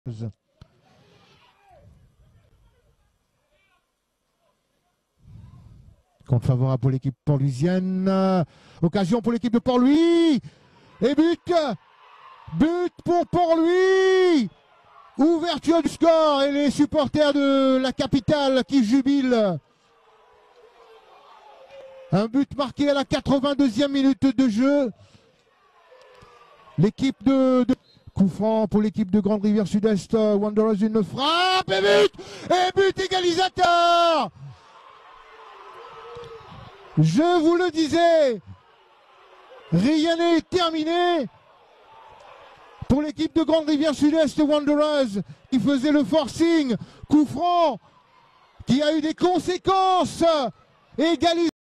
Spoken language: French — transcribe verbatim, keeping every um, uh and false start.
Compte favorable pour l'équipe port-louisienne. Occasion pour l'équipe de Port-Louis. Et but. But pour Port-Louis. Ouverture du score et les supporters de la capitale qui jubilent. Un but marqué à la quatre-vingt-deuxième minute de jeu. L'équipe de, de... Coup franc pour l'équipe de Grande Rivière Sud-Est. Wanderers, une frappe et but. Et but égalisateur. Je vous le disais, rien n'est terminé pour l'équipe de Grande Rivière Sud-Est Wanderers qui faisait le forcing. Coup franc qui a eu des conséquences. Égalisation.